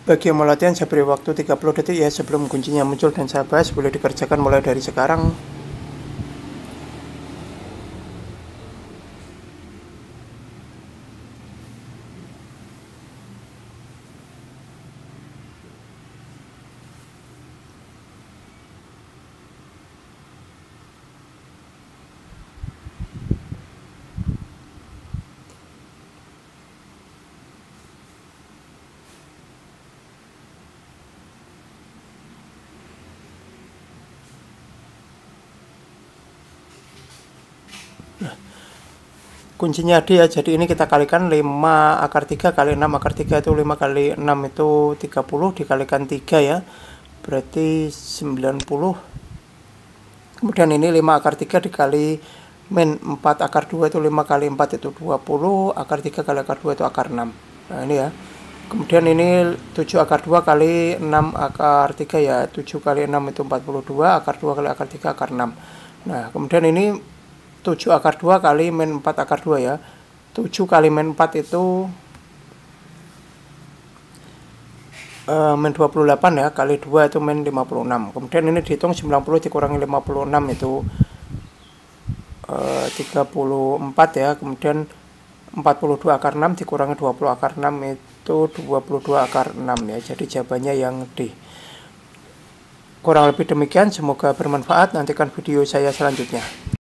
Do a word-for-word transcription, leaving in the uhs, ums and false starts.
Bagi yang mau latihan, saya beri waktu tiga puluh detik ya sebelum kuncinya muncul dan saya bahas. Boleh dikerjakan mulai dari sekarang. Kuncinya D ya, jadi ini kita kalikan lima akar tiga kali enam akar tiga itu lima kali enam itu tiga puluh, dikalikan tiga ya, berarti sembilan puluh. Kemudian ini lima akar tiga dikali min empat akar dua itu lima kali empat itu dua puluh, akar tiga kali akar dua itu akar enam. Nah ini ya. Kemudian ini tujuh akar dua kali enam akar tiga ya, tujuh kali enam itu empat puluh dua, akar dua kali akar tiga akar enam. Nah kemudian ini tujuh akar dua kali min empat akar dua ya, tujuh kali min empat itu uh, min dua puluh delapan ya, kali dua itu min lima puluh enam. Kemudian ini dihitung sembilan puluh dikurangi lima puluh enam itu uh, tiga puluh empat ya. Kemudian empat puluh dua akar enam dikurangi dua puluh akar enam itu dua puluh dua akar enam ya. Jadi jawabannya yang D. Kurang lebih demikian, semoga bermanfaat. Nantikan video saya selanjutnya.